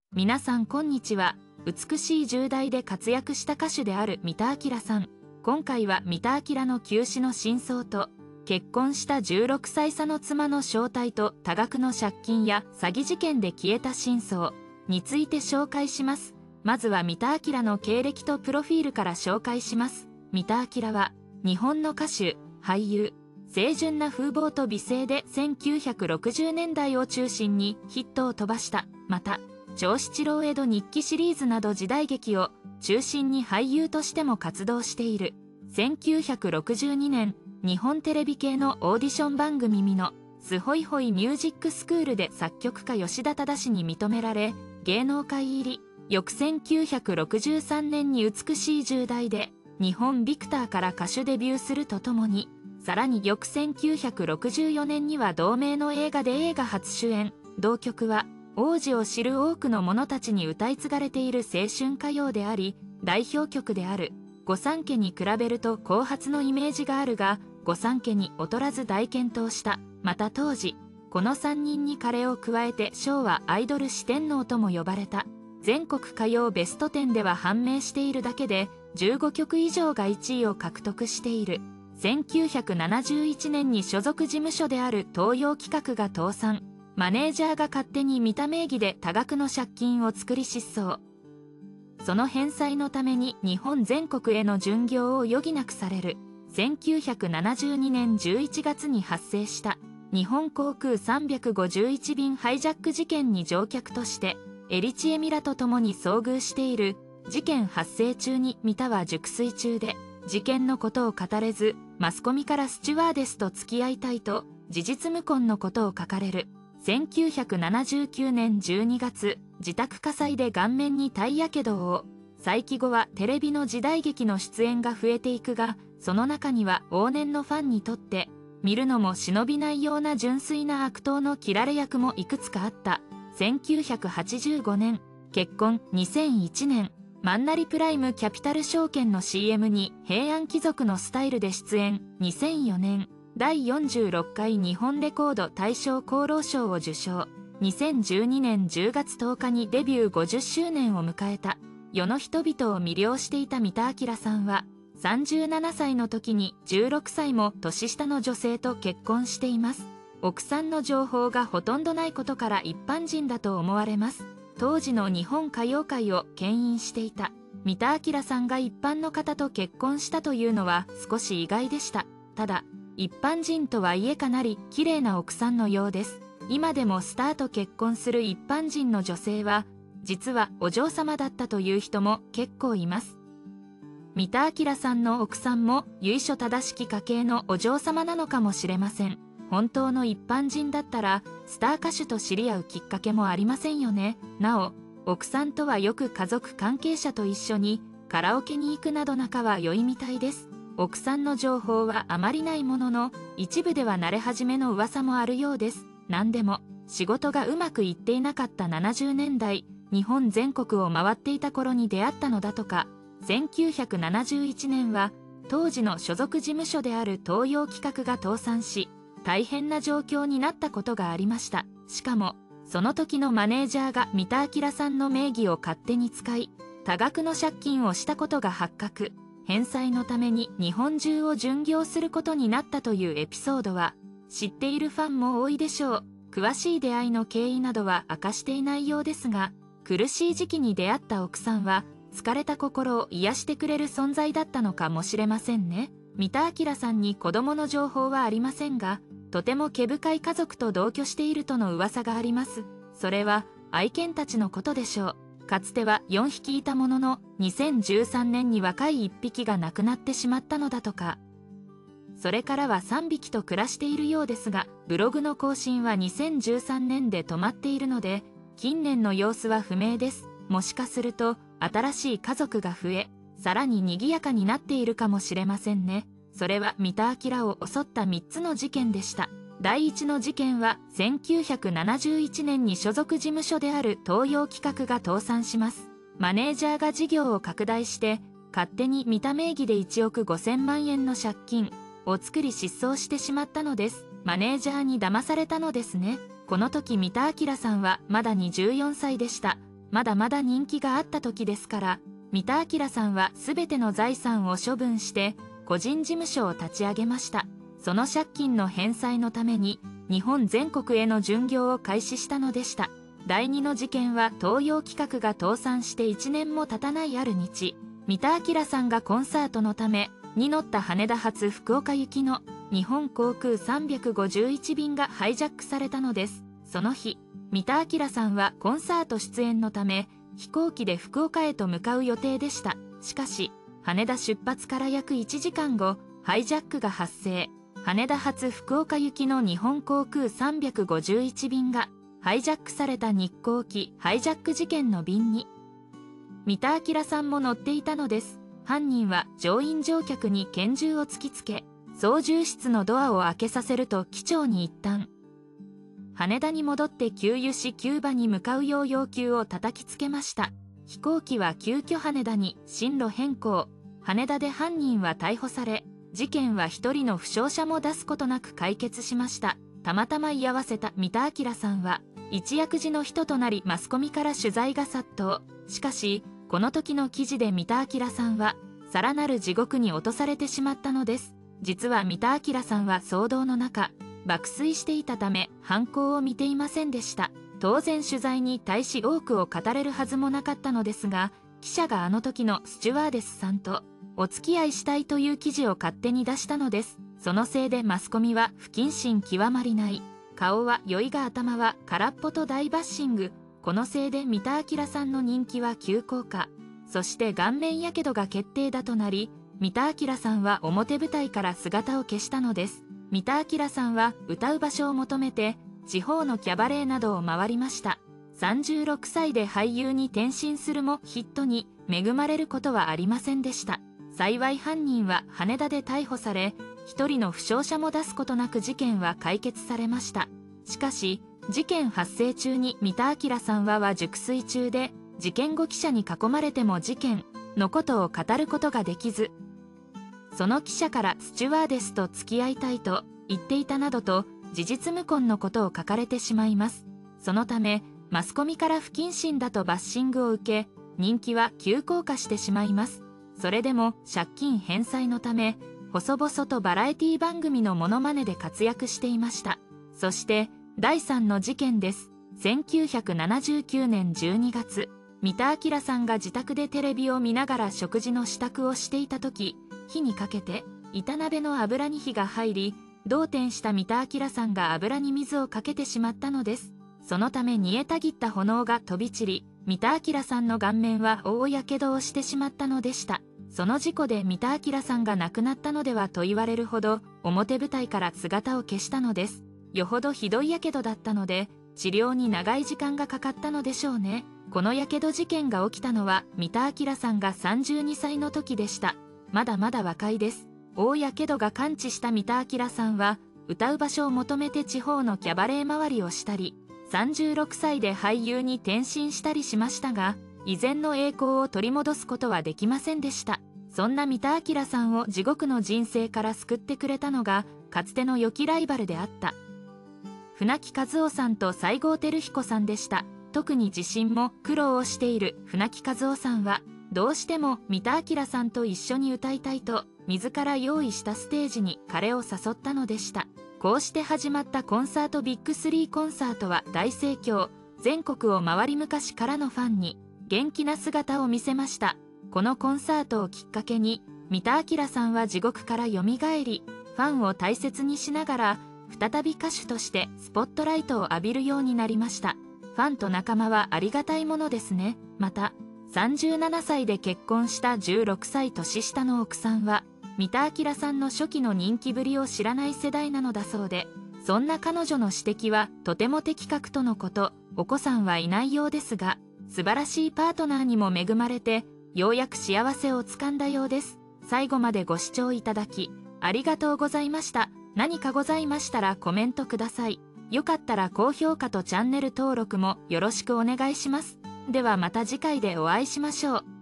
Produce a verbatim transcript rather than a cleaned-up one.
皆さんこんにちは。美しいじゅう代で活躍した歌手である三田明さん。今回は三田明の急死の真相と、結婚したじゅうろくさい差の妻の正体と多額の借金や詐欺事件で消えた真相について紹介します。まずは三田明の経歴とプロフィールから紹介します。三田明は、日本の歌手、俳優、清純な風貌と美声でせんきゅうひゃくろくじゅうねんだいを中心にヒットを飛ばした。また、長七郎江戸日記シリーズなど時代劇を中心に俳優としても活動している。せんきゅうひゃくろくじゅうにねん、日本テレビ系のオーディション番組ミノ、スホイホイミュージックスクールで作曲家吉田忠に認められ、芸能界入り。翌せんきゅうひゃくろくじゅうさんねんに美しいじゅう代で、日本ビクターから歌手デビューするとともに、さらに翌せんきゅうひゃくろくじゅうよねんには同名の映画で映画初主演。同曲は、王子を知る多くの者たちに歌い継がれている青春歌謡であり、代表曲である。御三家に比べると後発のイメージがあるが、御三家に劣らず大健闘した。また当時、このさんにんに彼を加えて昭和アイドル四天王とも呼ばれた。全国歌謡ベストテンでは判明しているだけで、じゅうごきょく以上がいちいを獲得している。せんきゅうひゃくななじゅういちねんに所属事務所である東洋企画が倒産。マネージャーが勝手に三田名義で多額の借金を作り失踪。その返済のために日本全国への巡業を余儀なくされる。せんきゅうひゃくななじゅうにねんじゅういちがつに発生した日本航空さんびゃくごじゅういち便ハイジャック事件に乗客としてエリチエミラと共に遭遇している。事件発生中に三田は熟睡中で事件のことを語れず、マスコミからスチュワーデスと付き合いたいと事実無根のことを書かれる。せんきゅうひゃくななじゅうきゅうねんじゅうにがつ、自宅火災で顔面に体やけどを。再起後はテレビの時代劇の出演が増えていくが、その中には往年のファンにとって、見るのも忍びないような純粋な悪党の切られ役もいくつかあった。せんきゅうひゃくはちじゅうごねん、結婚。にせんいちねん、マンナリプライムキャピタル証券の シーエム に平安貴族のスタイルで出演。にせんよねん、だいよんじゅうろっかい日本レコード大賞功労賞を受賞。にせんじゅうにねんじゅうがつとおかにデビューごじゅっしゅうねんを迎えた。世の人々を魅了していた三田明さんは、さんじゅうななさいの時にじゅうろくさいも年下の女性と結婚しています。奥さんの情報がほとんどないことから一般人だと思われます。当時の日本歌謡界を牽引していた三田明さんが一般の方と結婚したというのは少し意外でした。ただ、一般人とはいえかなり綺麗な奥さんのようです。今でもスターと結婚する一般人の女性は、実はお嬢様だったという人も結構います。三田明さんの奥さんも由緒正しき家系のお嬢様なのかもしれません。本当の一般人だったら、スター歌手と知り合うきっかけもありませんよね。なお、奥さんとはよく家族関係者と一緒にカラオケに行くなど仲は良いみたいです。奥さんの情報はあまりないものの、一部では慣れ始めの噂もあるようです。何でも、仕事がうまくいっていなかったななじゅうねんだい、日本全国を回っていた頃に出会ったのだとか。せんきゅうひゃくななじゅういちねんは、当時の所属事務所である東洋企画が倒産し、大変な状況になったことがありました。しかも、その時のマネージャーが三田明さんの名義を勝手に使い、多額の借金をしたことが発覚。返済のために日本中を巡業することになったというエピソードは、知っているファンも多いでしょう。詳しい出会いの経緯などは明かしていないようですが、苦しい時期に出会った奥さんは、疲れた心を癒してくれる存在だったのかもしれませんね。三田明さんに子供の情報はありませんが、とても毛深い家族と同居しているとの噂があります。それは愛犬たちのことでしょう。かつてはよんひきいたものの、にせんじゅうさんねんに若いいっぴきが亡くなってしまったのだとか。それからはさんびきと暮らしているようですが、ブログの更新はにせんじゅうさんねんで止まっているので、近年の様子は不明です。もしかすると、新しい家族が増え、さらに賑やかになっているかもしれませんね。それは三田明を襲ったみっつの事件でした。だいいちの事件はせんきゅうひゃくななじゅういちねんに所属事務所である東洋企画が倒産します。マネージャーが事業を拡大して、勝手に三田名義でいちおくごせんまんえんの借金を作り失踪してしまったのです。マネージャーに騙されたのですね。この時三田明さんはまだにじゅうよんさいでした。 まだまだ人気があった時ですから、三田明さんは全ての財産を処分して個人事務所を立ち上げました。その借金の返済のために日本全国への巡業を開始したのでした。第二の事件は東洋企画が倒産していちねんも経たないある日、三田明さんがコンサートのために乗った羽田発福岡行きの日本航空さんびゃくごじゅういち便がハイジャックされたのです。その日、三田明さんはコンサート出演のため飛行機で福岡へと向かう予定でした。しかし、羽田出発から約いちじかんご、ハイジャックが発生。羽田発福岡行きの日本航空さんびゃくごじゅういち便がハイジャックされた日航機ハイジャック事件の便に三田明さんも乗っていたのです。犯人は乗員乗客に拳銃を突きつけ、操縦室のドアを開けさせると機長に一旦羽田に戻って給油しキューバに向かうよう要求を叩きつけました。飛行機は急遽羽田に進路変更。羽田で犯人は逮捕され、事件は一人の負傷者も出すことなく解決しました。たまたま居合わせた三田明さんは一躍時の人となりマスコミから取材が殺到。しかしこの時の記事で三田明さんはさらなる地獄に落とされてしまったのです。実は三田明さんは騒動の中爆睡していたため犯行を見ていませんでした。当然取材に対し多くを語れるはずもなかったのですが、記者があの時のスチュワーデスさんとお付き合いしたいという記事を勝手に出したのです。そのせいでマスコミは不謹慎極まりない。顔は酔いが頭は空っぽと大バッシング。このせいで三田明さんの人気は急降下。そして顔面やけどが決定だとなり、三田明さんは表舞台から姿を消したのです。三田明さんは歌う場所を求めて地方のキャバレーなどを回りました。さんじゅうろくさいで俳優に転身するもヒットに恵まれることはありませんでした。幸い犯人は羽田で逮捕され、一人の負傷者も出すことなく事件は解決されました。しかし、事件発生中に三田明さんはは熟睡中で、事件後記者に囲まれても事件のことを語ることができず、その記者からスチュワーデスと付き合いたいと言っていたなどと事実無根のことを書かれてしまいます。そのため、マスコミから不謹慎だとバッシングを受け、人気は急降下してしまいます。それでも借金返済のため、細々とバラエティ番組のモノマネで活躍していました。そしてだいさんの事件です。せんきゅうひゃくななじゅうきゅうねんじゅうにがつ、三田明さんが自宅でテレビを見ながら食事の支度をしていた時、火にかけて板鍋の油に火が入り、動転した三田明さんが油に水をかけてしまったのです。そのため煮えたぎった炎が飛び散り、三田明さんの顔面は大やけどをしてしまったのでした。その事故で三田明さんが亡くなったのではと言われるほど表舞台から姿を消したのです。よほどひどいやけどだったので治療に長い時間がかかったのでしょうね。このやけど事件が起きたのは三田明さんがさんじゅうにさいの時でした。まだまだ若いです。大やけどが完治した三田明さんは歌う場所を求めて地方のキャバレー回りをしたり、さんじゅうろくさいで俳優に転身したりしましたが、以前の栄光を取り戻すことはできませんでした。そんな三田明さんを地獄の人生から救ってくれたのが、かつての良きライバルであった船木和夫さんと西郷輝彦さんでした。特に自身も苦労をしている船木和夫さんは、どうしても三田明さんと一緒に歌いたいと、自ら用意したステージに彼を誘ったのでした。こうして始まったコンサートビッグスリーコンサートは大盛況。全国を回り昔からのファンに元気な姿を見せました。このコンサートをきっかけに三田明さんは地獄からよみがえり、ファンを大切にしながら再び歌手としてスポットライトを浴びるようになりました。ファンと仲間はありがたいものですね。またさんじゅうななさいで結婚したじゅうろくさい年下の奥さんは三田明さんの初期の人気ぶりを知らない世代なのだそうで、そんな彼女の指摘はとても的確とのこと。お子さんはいないようですが、素晴らしいパートナーにも恵まれてようやく幸せをつかんだようです。最後までご視聴いただきありがとうございました。何かございましたらコメントください。よかったら高評価とチャンネル登録もよろしくお願いします。ではまた次回でお会いしましょう。